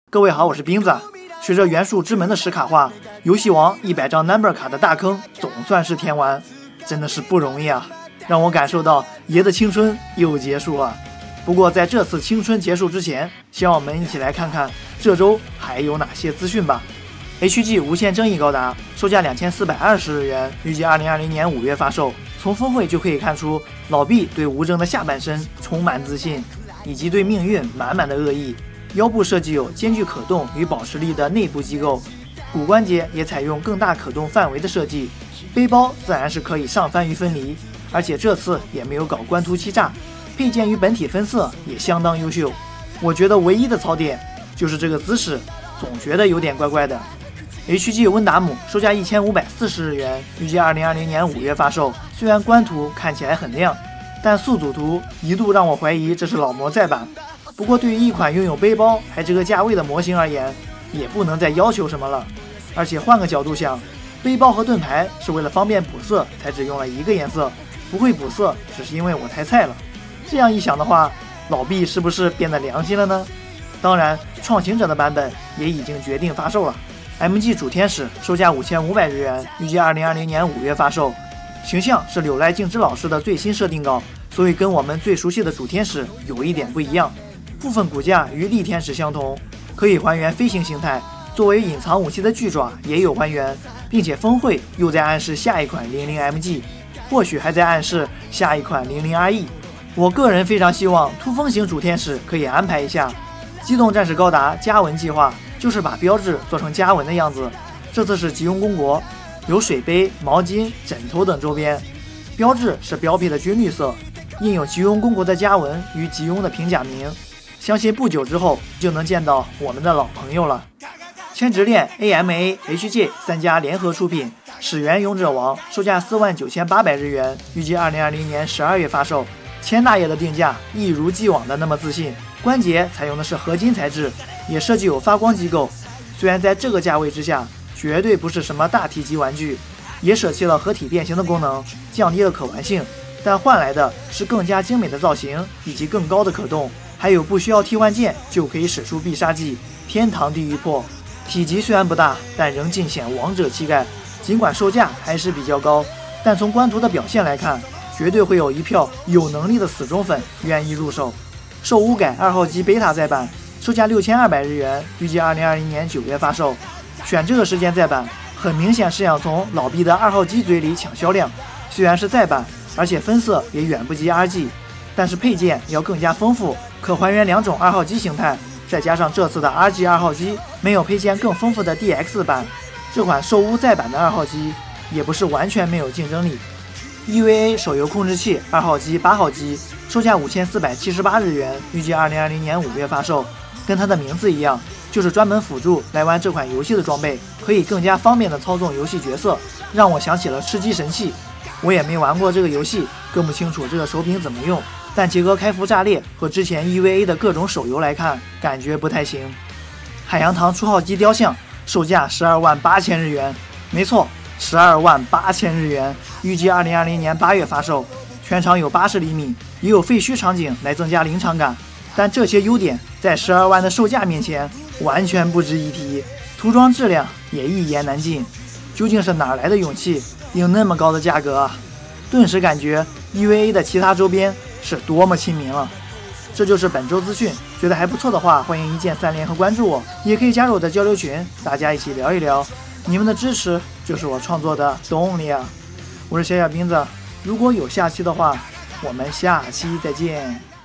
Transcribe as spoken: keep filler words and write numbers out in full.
各位好，我是冰子。随着元素之门的实卡化，游戏王一百张 number 卡的大坑总算是填完，真的是不容易啊，让我感受到爷的青春又结束了。不过在这次青春结束之前，希望我们一起来看看这周还有哪些资讯吧。H G 无限正义高达，售价两千四百二十日元，预计二零二零年五月发售。从峰会就可以看出，老毕对无证的下半身充满自信，以及对命运满满的恶意。腰部设计有兼具可动与保持力的内部机构，骨关节也采用更大可动范围的设计。背包自然是可以上翻与分离，而且这次也没有搞官图欺诈。配件与本体分色也相当优秀。我觉得唯一的槽点就是这个姿势，总觉得有点怪怪的。H G 温达姆售价一千五百四十日元，预计二零二零年五月发售。虽然官图看起来很亮，但素组图一度让我怀疑这是老模再版。不过对于一款拥有背包还这个价位的模型而言，也不能再要求什么了。而且换个角度想，背包和盾牌是为了方便补色才只用了一个颜色，不会补色只是因为我太菜了。这样一想的话，老毕是不是变得良心了呢？当然，创行者的版本也已经决定发售了。M G 主天使售价五千五百日元，预计二零二零年五月发售。形象是柳濑静之老师的最新设定稿，所以跟我们最熟悉的主天使有一点不一样。部分骨架与力天使相同，可以还原飞行形态。作为隐藏武器的巨爪也有还原，并且峰会又在暗示下一款零零 M G， 或许还在暗示下一款零零 R E。我个人非常希望突风型主天使可以安排一下。机动战士高达加文计划就是把标志做成加文的样子，这次是吉翁公国，有水杯、毛巾、枕头等周边，标志是标配的军绿色，印有吉翁公国的加文与吉翁的平假名。相信不久之后就能见到我们的老朋友了。千直链 A M A、H G 三家联合出品，始源勇者王售价四万九千八百日元，预计二零二零年十二月发售。千大爷的定价一如既往的那么自信，关节采用的是合金材质，也设计有发光机构。虽然在这个价位之下，绝对不是什么大体积玩具，也舍弃了合体变形的功能，降低了可玩性，但换来的是更加精美的造型以及更高的可动。还有不需要替换件就可以使出必杀技天堂地狱破，体积虽然不大，但仍尽显王者气概。尽管售价还是比较高，但从官图的表现来看，绝对会有一票有能力的死忠粉愿意入手。受污改二号机贝塔再版，售价六千二百日元，预计二零二零年九月发售。选这个时间再版，很明显是想从老毕的二号机嘴里抢销量。虽然是再版，而且分色也远不及 R G， 但是配件要更加丰富，可还原两种二号机形态，再加上这次的 R G 二号机没有配件更丰富的 D X 版，这款受污再版的二号机也不是完全没有竞争力。E V A 手游控制器二号机八号机售价五千四百七十八日元，预计二零二零年五月发售。跟它的名字一样，就是专门辅助来玩这款游戏的装备，可以更加方便的操纵游戏角色，让我想起了吃鸡神器。我也没玩过这个游戏，更不清楚这个手柄怎么用，但结合开服炸裂和之前 E V A 的各种手游来看，感觉不太行。海洋堂初号机雕像售价十二万八千日元，没错，十二万八千日元，预计二零二零年八月发售。全长有八十厘米，也有废墟场景来增加临场感，但这些优点在十二万的售价面前完全不值一提，涂装质量也一言难尽。究竟是哪来的勇气定那么高的价格啊？顿时感觉 E V A 的其他周边是多么亲民了。这就是本周资讯，觉得还不错的话，欢迎一键三连和关注我，也可以加入我的交流群，大家一起聊一聊。你们的支持就是我创作的动力啊！我是小小冰子，如果有下期的话，我们下期再见。